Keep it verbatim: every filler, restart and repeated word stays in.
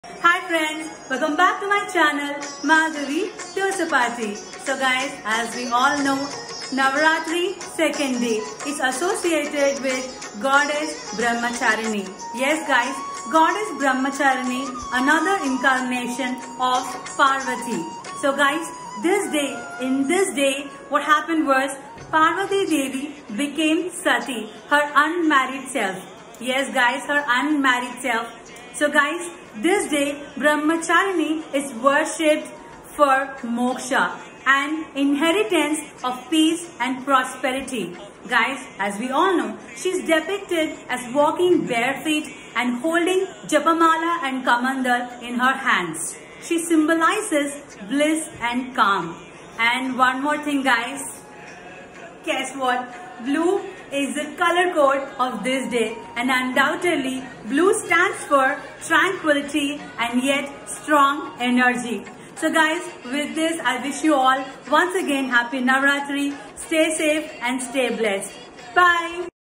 Hi friends, welcome back to my channel Madhavi Tursapati. So guys, as we all know, Navaratri second day is associated with Goddess Brahmacharini. Yes guys, Goddess Brahmacharini, another incarnation of Parvati. So guys, this day, in this day, what happened was Parvati Devi became Sati, her unmarried self. Yes guys, her unmarried self. So guys, this day Brahmacharini is worshipped for moksha and inheritance of peace and prosperity. Guys, as we all know, she is depicted as walking barefoot and holding Japamala and Kamandal in her hands. She symbolizes bliss and calm. And one more thing guys, guess what? Blue is the color code of this day, and undoubtedly blue stands for tranquility and yet strong energy. So guys, with this I wish you all once again happy Navaratri. Stay safe and stay blessed. Bye.